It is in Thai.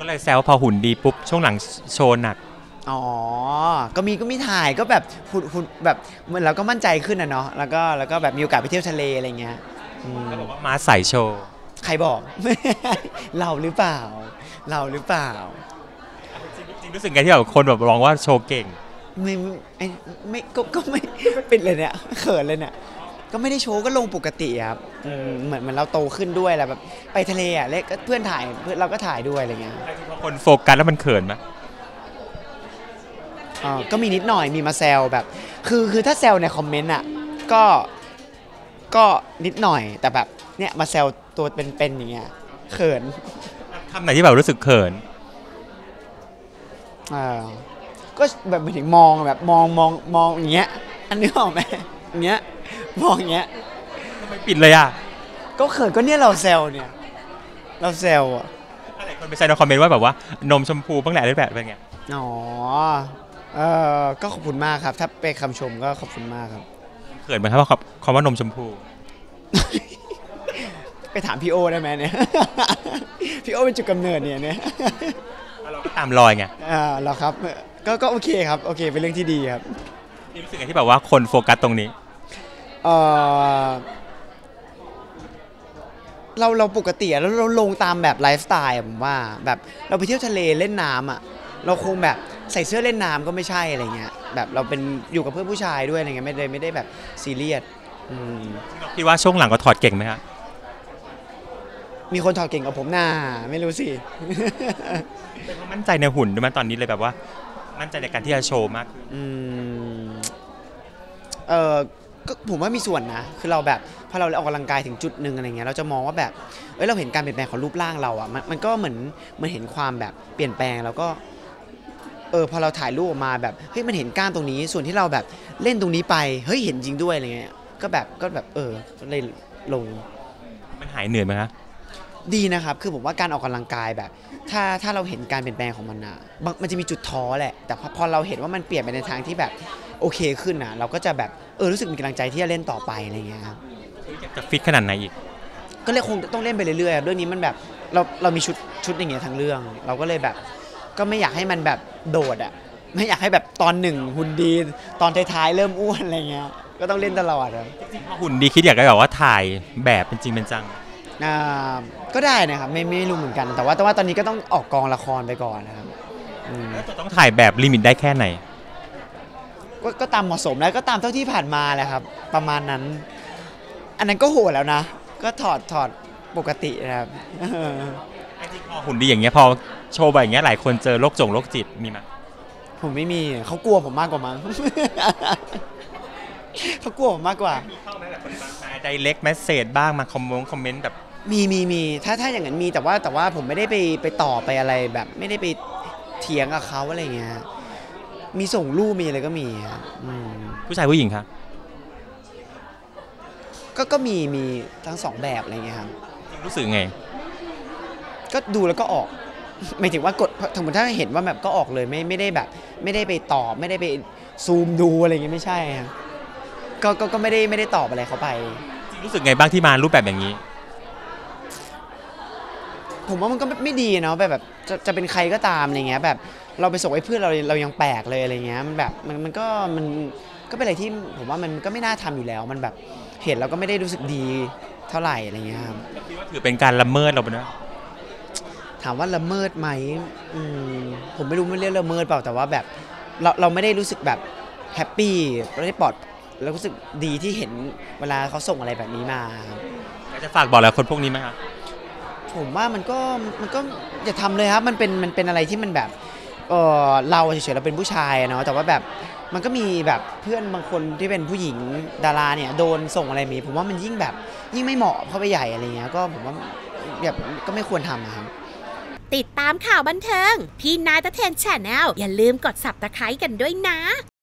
ก็เลยแซวพอหุ่นดีปุ๊บช่วงหลังโชว์หนักอ๋อก็มีถ่ายก็แบบหุ่นแบบเหมือนเราก็มั่นใจขึ้นนะเนาะแล้วก็แบบมีโอกาสไปเที่ยวทะเลอะไรเงี้ยก็บอกว่ามาใส่โชว์ใครบอก เราหรือเปล่าจริงรู้สึกไงที่แบบคนแบบร้องว่าโชว์เก่งไม่ก็ไม่ปิดเลยเนี่ยเขินเลยเนี่ยก็ไม่ได้โชว์ก็ลงปกติครับเหมือนเราโตขึ้นด้วยแหละแบบไปทะเลอ่ะเล็กเพื่อนถ่ายเพื่อนเราก็ถ่ายด้วยอะไรเงี้ยพอคนโฟกัสแล้วมันเขินไหมก็มีนิดหน่อยมีมาแซวแบบคือถ้าแซวในคอมเมนต์อ่ะก็นิดหน่อยแต่แบบเนี่ยมาแซวตัวเป็นๆอย่างเงี้ยเขินคำไหนที่แบบรู้สึกเขินก็แบบไปถึงมองแบบมองอย่างเงี้ยอันนี้ออกไหมอย่างเงี้ยมองอย่างเงี้ยทำไมปิดเลยอ่ะก็เขินก็เนี่ยเราแซวเนี่ยเราแซวอ่ะหลายคนไปแซวในคอมเมนต์ว่าแบบว่านมชมพูบ้างแหละได้แบบเป็นไงอ๋อก็ขอบคุณมากครับถ้าเป็นคำชมก็ขอบคุณมากครับเขินไหมครับว่าคำว่านมชมพูไปถามพี่โอได้ไหมเนี่ยพี่โอเป็นจุดกำเนิดเนี่ยเราก็ตามรอยไงเหรอครับก็โอเคครับโอเคเป็นเรื่องที่ดีครับนี่รู้สึกไงที่แบบว่าคนโฟกัสตรงนี้เราปกติแล้วเราลงตามแบบไลฟ์สไตล์ผมว่าแบบเราไปเที่ยวทะเลเล่นน้ำอ่ะเราคงแบบใส่เสื้อเล่นน้ำก็ไม่ใช่อะไรเงี้ยแบบเราเป็นอยู่กับเพื่อนผู้ชายด้วยอะไรเงี้ยไม่ได้แบบซีเรียสคิดว่าช่วงหลังก็ถอดเก่งไหมครับมีคนถอดเก่งกว่าผมน่าไม่รู้สิเป็นเพราะมั่นใจในหุ่นด้วยมั้ยตอนนี้เลยแบบว่ามั่นใจในการที่จะโชว์มากก็ผมว่ามีส่วนนะคือเราแบบพอเราออกกำลังกายถึงจุดหนึ่งอะไรเงี้ยเราจะมองว่าแบบเราเห็นการเปลี่ยนแปลงของรูปร่างเราอ่ะมันก็เหมือนเห็นความแบบเปลี่ยนแปลงแล้วก็พอเราถ่ายรูปออกมาแบบเฮ้ยมันเห็นกล้ามตรงนี้ส่วนที่เราแบบเล่นตรงนี้ไปเฮ้ยเห็นจริงด้วยอะไรเงี้ยก็แบบก็เลยลงมันหายเหนื่อยไหมครับดีนะครับคือผมว่าการออกกำลังกายแบบถ้าเราเห็นการเปลี่ยนแปลงของมันนะมันจะมีจุดท้อแหละแต่พอเราเห็นว่ามันเปลี่ยนไปในทางที่แบบโอเคขึ้นนะเราก็จะแบบรู้สึกมีกำลังใจที่จะเล่นต่อไปอะไรเงี้ยครับจะฟิตขนาดไหนอีกก็เลยคงต้องเล่นไปเรื่อยๆเรื่องนี้มันแบบเรามีชุดอย่างเงี้ยทั้งเรื่องเราก็เลยแบบก็ไม่อยากให้มันแบบโดดอ่ะไม่อยากให้แบบตอนหนึ่งหุ่นดีตอนท้ายๆเริ่มอ้วนอะไรเงี้ยก็ต้องเล่นตลอดครับหุ่นดีคิดอยากได้แบบว่าถ่ายแบบเป็นจริงเป็นจังก็ได้นะครับไม่รู้เหมือนกันแต่ว่าตอนนี้ก็ต้องออกกองละครไปก่อนนะครับแล้วจะต้องถ่ายแบบลิมิตได้แค่ไหนก็ตามเหมาะสมแล้วก็ตามเท่าที่ผ่านมาแหละครับประมาณนั้นอันนั้นก็โหดแล้วนะก็ถอดปกตินะครับไอ้ที่พอหุ่นดีอย่างเงี้ยพอโชว์แบบอย่างเงี้ยหลายคนเจอโรคจิตมีไหมผมไม่มีเขากลัวผมมากกว่ามั้งเขากลัวผมมากกว่ามีเข้าไหมแบบคนมาไดเรกเมสเซจบ้างมาคอมเมนต์แบบมีถ้าอย่างนั้นมีแต่ว่าผมไม่ได้ไปต่อไปอะไรแบบไม่ได้ไปเถียงกับเขาอะไรเงี้ยมีส่งรูปมีอะไรก็มีผู้ชายผู้หญิงครับก็มีทั้งสองแบบอะไรเงี้ยครับรู้สึกไงก็ดูแล้วก็ออกหมายถึงว่ากดถ้าเห็นว่าแบบก็ออกเลยไม่ได้แบบไม่ได้ไปตอบไม่ได้ไปซูมดูอะไรเงี้ยไม่ใช่ครับก็ไม่ได้ตอบอะไรเขาไปรู้สึกไงบ้างที่มารูปแบบอย่างนี้ผมว่ามันก็ไม่ดีเนาะแบบจะเป็นใครก็ตามอะไรเงี้ยแบบเราไปส่งให้เพื่อนเรายังแปลกเลยอะไรเงี้ยมันแบบมันก็เป็นอะไรที่ผมว่ามันก็ไม่น่าทำอยู่แล้วมันแบบเห็นเราก็ไม่ได้รู้สึกดีเท่าไหร่อะไรเงี้ยครับคิดว่าถือเป็นการละเมิดเราปะนะถามว่าละเมิดไหมผมไม่รู้มันเรียกละเมิดเปล่าแต่ว่าแบบเราไม่ได้รู้สึกแบบแฮปปี้เราได้ปลอดแล้วรู้สึกดีที่เห็นเวลาเขาส่งอะไรแบบนี้มาอยากจะฝากบอกอะไรคนพวกนี้ไหมครับผมว่ามันก็อย่าทำเลยครับมันเป็นอะไรที่มันแบบเราเฉยๆเราเป็นผู้ชายเนาะแต่ว่าแบบมันก็มีแบบเพื่อนบางคนที่เป็นผู้หญิงดาราเนี่ยโดนส่งอะไรมีผมว่ามันยิ่งแบบยิ่งไม่เหมาะเข้าไปใหญ่อะไรเงี้ยก็ผมว่าแบบก็ไม่ควรทำครับติดตามข่าวบันเทิงพี่นายตะเทน Channel อย่าลืมกด Subscribe กันด้วยนะ